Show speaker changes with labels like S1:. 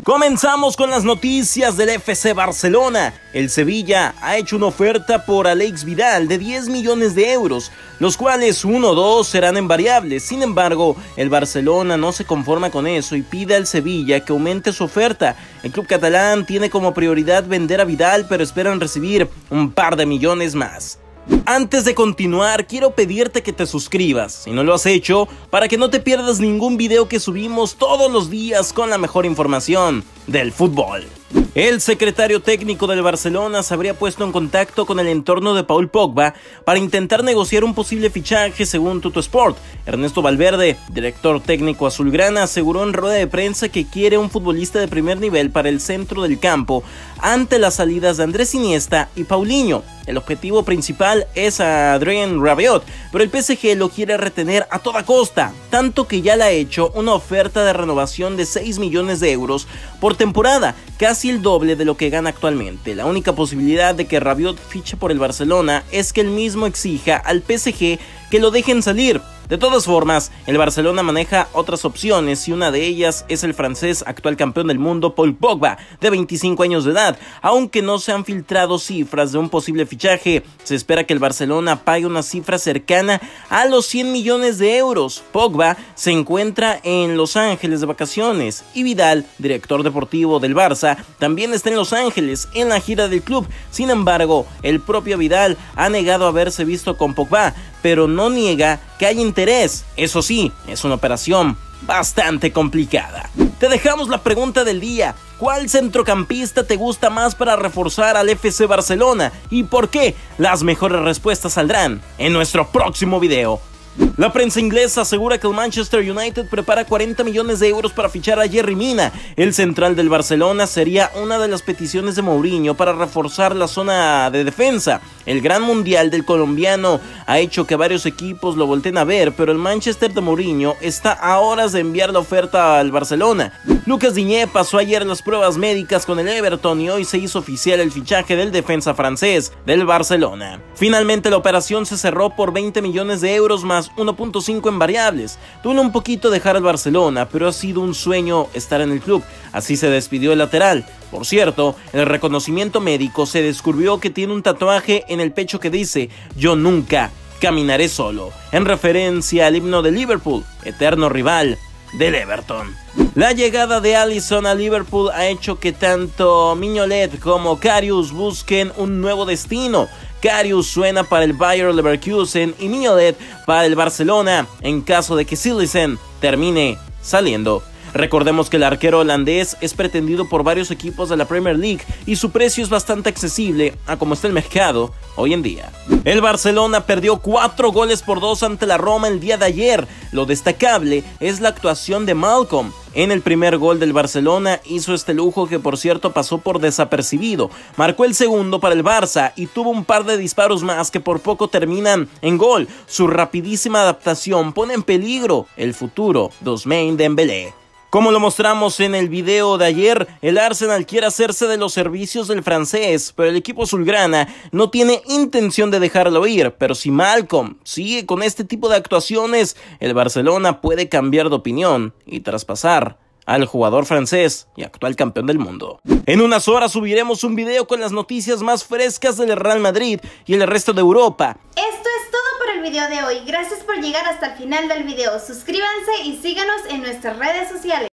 S1: Comenzamos con las noticias del FC Barcelona. El Sevilla ha hecho una oferta por Alex Vidal de 10 millones de euros, los cuales 1 o 2 serán en variables. Sin embargo, el Barcelona no se conforma con eso y pide al Sevilla que aumente su oferta. El club catalán tiene como prioridad vender a Vidal, pero esperan recibir un par de millones más. Antes de continuar, quiero pedirte que te suscribas, si no lo has hecho, para que no te pierdas ningún video que subimos todos los días con la mejor información del fútbol. El secretario técnico del Barcelona se habría puesto en contacto con el entorno de Paul Pogba para intentar negociar un posible fichaje, según Tuttosport. Ernesto Valverde, director técnico azulgrana, aseguró en rueda de prensa que quiere un futbolista de primer nivel para el centro del campo ante las salidas de Andrés Iniesta y Paulinho. El objetivo principal es a Adrien Rabiot, pero el PSG lo quiere retener a toda costa, tanto que ya le ha hecho una oferta de renovación de 6 millones de euros por temporada, casi el doble de lo que gana actualmente. La única posibilidad de que Rabiot fiche por el Barcelona es que él mismo exija al PSG que lo dejen salir. De todas formas, el Barcelona maneja otras opciones y una de ellas es el francés actual campeón del mundo Paul Pogba, de 25 años de edad. Aunque no se han filtrado cifras de un posible fichaje, se espera que el Barcelona pague una cifra cercana a los 100 millones de euros. Pogba se encuentra en Los Ángeles de vacaciones y Vidal, director deportivo del Barça, también está en Los Ángeles en la gira del club. Sin embargo, el propio Vidal ha negado haberse visto con Pogba, pero no niega que hay interés. Eso sí, es una operación bastante complicada. Te dejamos la pregunta del día: ¿cuál centrocampista te gusta más para reforzar al FC Barcelona y por qué? Las mejores respuestas saldrán en nuestro próximo video. La prensa inglesa asegura que el Manchester United prepara 40 millones de euros para fichar a Yerry Mina. El central del Barcelona sería una de las peticiones de Mourinho para reforzar la zona de defensa. El gran mundial del colombiano ha hecho que varios equipos lo volteen a ver, pero el Manchester de Mourinho está a horas de enviar la oferta al Barcelona. Lucas Digne pasó ayer las pruebas médicas con el Everton y hoy se hizo oficial el fichaje del defensa francés del Barcelona. Finalmente la operación se cerró por 20 millones de euros más 1.5 en variables. Duele un poquito dejar al Barcelona, pero ha sido un sueño estar en el club. Así se despidió el lateral. Por cierto, en el reconocimiento médico se descubrió que tiene un tatuaje en el pecho que dice "Yo nunca caminaré solo", en referencia al himno de Liverpool, eterno rival del Everton. La llegada de Alisson a Liverpool ha hecho que tanto Mignolet como Karius busquen un nuevo destino. Karius suena para el Bayer Leverkusen y Mignolet para el Barcelona en caso de que Cillessen termine saliendo. Recordemos que el arquero holandés es pretendido por varios equipos de la Premier League y su precio es bastante accesible a como está el mercado hoy en día. El Barcelona perdió 4-2 ante la Roma el día de ayer. Lo destacable es la actuación de Malcolm. En el primer gol del Barcelona hizo este lujo que por cierto pasó por desapercibido. Marcó el segundo para el Barça y tuvo un par de disparos más que por poco terminan en gol. Su rapidísima adaptación pone en peligro el futuro de Ousmane Dembélé. Como lo mostramos en el video de ayer, el Arsenal quiere hacerse de los servicios del francés, pero el equipo azulgrana no tiene intención de dejarlo ir. Pero si Malcolm sigue con este tipo de actuaciones, el Barcelona puede cambiar de opinión y traspasar al jugador francés y actual campeón del mundo. En unas horas subiremos un video con las noticias más frescas del Real Madrid y el resto de Europa.
S2: Esto es todo por el video de hoy. Gracias por llegar hasta el final del video. Suscríbanse y síganos en nuestras redes sociales.